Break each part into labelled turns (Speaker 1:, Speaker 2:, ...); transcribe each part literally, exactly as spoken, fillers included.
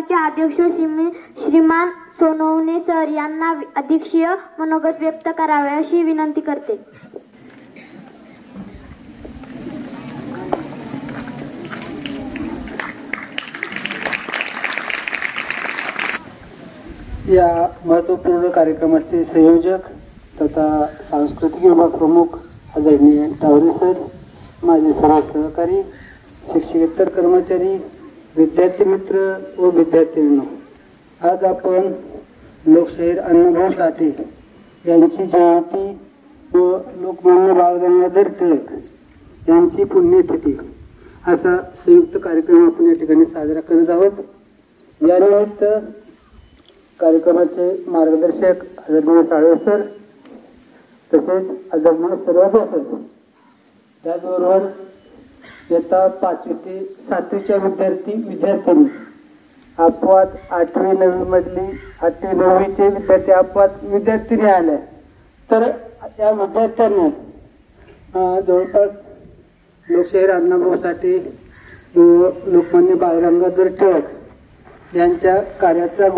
Speaker 1: विभागाचे अध्यक्ष श्रीमी श्रीमान सोनवणे सर यांना अध्यक्षीय मनोगत व्यक्त करावे अशी विनंती करते।
Speaker 2: या महत्त्वपूर्ण कार्यक्रमाचे संयोजक तथा सांस्कृतिक विभाग प्रमुख आदरणीय टावरे सर, माझे सर्व सहकारी, शिक्षकेतर कर्मचारी, विद्यार्थी मित्र व विद्यार्थिनींनो, आज आपण लोकशाहीर अण्णाभाऊ साठे यांची जयंती व लोकमान्य बाळ गंगाधर टिळक यांची पुण्यतिथी असा संयुक्त कार्यक्रम आपण या ठिकाणी साजरा करत आहोत। यानिमित्त कार्यक्रमाचे मार्गदर्शक आदरणीय टाळे सर तसेच आदरणीय सर्व सर, त्याचबरोबर इयत्ता पाचवी ते सातवीच्या विद्यार्थी विद्यार्थिनी, अपवाद आठवी नववी मधली आठवी नववीचे विद्यार्थी अपवाद विद्यार्थिनी आल्या, तर त्या विद्यार्थ्यांनी जवळपास लोकशाहीर अण्णाभाऊ साठे व लोकमान्य बाळ गंगाधर टिळक यांच्या कार्याचा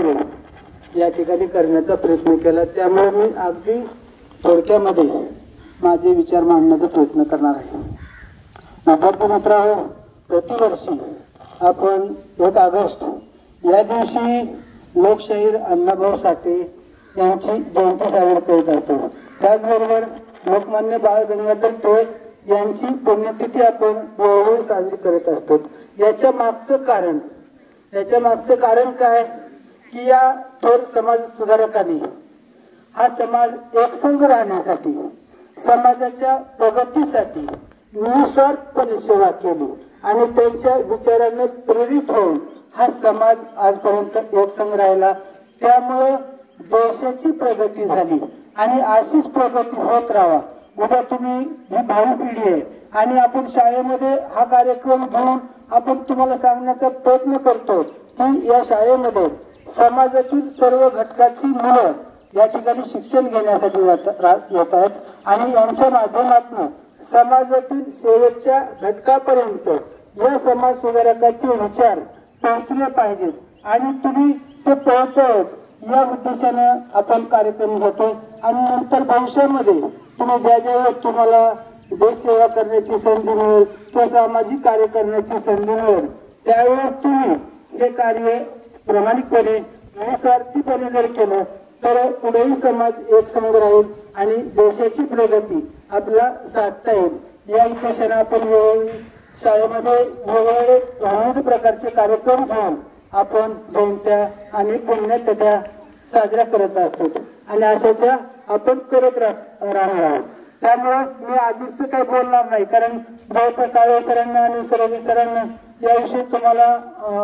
Speaker 2: गुणगौरव या ठिकाणी करण्याचा प्रयत्न केला। त्यामुळे मी अगदी थोडक्यामध्ये माझे विचार मांडण्याचा प्रयत्न करणार आहे। विद्यार्थी मित्रांनो, प्रतिवर्षी आपण एक ऑगस्ट या दिवशी लोकशाहीर अण्णाभाऊ साठे यांची जयंती साजरी करीत असतो। त्याचबरोबर लोकमान्य बाळ गंगाधर टिळक यांची पुण्यतिथी आपण वेळोवेळी साजरी करत असतो। याच्या मागचं कारण याच्या मागचं कारण काय की या थोर समाज सुधारकांनी हा समाज एकसंघ राहण्यासाठी, समाजाच्या प्रगतीसाठी निस्वार्थपणे सेवा केली आणि त्यांच्या विचाराने प्रेरित होऊन हा समाज आजपर्यंत एकसंघ राहिला। त्यामुळे देशाची प्रगती झाली आणि अशीच प्रगती होत राहावा। उद्या तुम्ही ही भावी पिढी आहे आणि आपण शाळेमध्ये हा कार्यक्रम घेऊन आपण तुम्हाला सांगण्याचा प्रयत्न करतो की या शाळेमध्ये समाजातील सर्व घटकाची मुलं या ठिकाणी शिक्षण घेण्यासाठी येत आहेत आणि यांच्या माध्यमातून समाजातील शेवटच्या घटकापर्यंत या समाज सुधारकाचे विचार पोहोचले पाहिजेत आणि तुम्ही ते पोहोचवत या उद्देशाने आपण कार्यक्रम घेतो। आणि नंतर भविष्यामध्ये तुम्ही ज्या ज्या तुम्हाला देश सेवा करण्याची संधी मिळेल किंवा सामाजिक कार्य करण्याची संधी मिळेल त्यावेळेस तुम्ही हे कार्य प्रामाणिकपणे निस्वार्थीपणे जर केलं तर पुढेही समाज एकसंघ राहील आणि देशाची प्रगती आपला साधता येईल। या उद्देशाने आपण वेळोवेळी शाळेमध्ये वेगवेगळे विविध प्रकारचे कार्यक्रम घेऊन आपण जयंत्या आणि पुण्यतिथ्या साजऱ्या करत असतो आणि अशाच्या आपण करत राहणार आहोत। त्यामुळे मी आधीच काही बोलणार नाही, कारण जयंत काळेकरांना आणि सरवीकरांना याविषयी तुम्हाला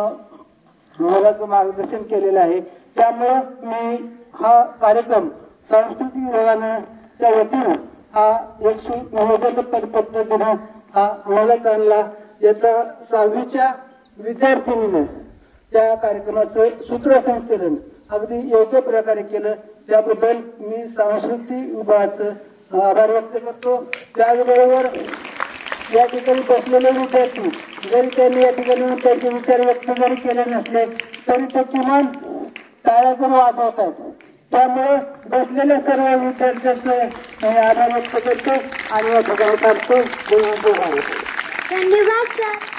Speaker 2: मोलाचं मार्गदर्शन केलेलं आहे। त्यामुळे मी हा कार्यक्रम सांस्कृतिक विभागाच्या वतीनं हा एक नियोजन पद्धतीनं हा अंमलात आणला। याचा सहावीच्या विद्यार्थिनीने त्या कार्यक्रमाचं सूत्रसंचलन अगदी योग्य प्रकारे केलं, त्याबद्दल मी सांस्कृतिक विभागाचं आभार व्यक्त करतो। त्याचबरोबर या ठिकाणी बसलेले विद्यार्थी जरी त्यांनी या ठिकाणी त्यांचे विचार व्यक्त जरी केले नसले तरी ते किमान टाळ्या जर वाजवतात, त्यामुळे बसलेल्या सर्व विद्यार्थ्यांचे आभार व्यक्त करतो आणि या ठिकाणी करतो। धन्यवाद सर।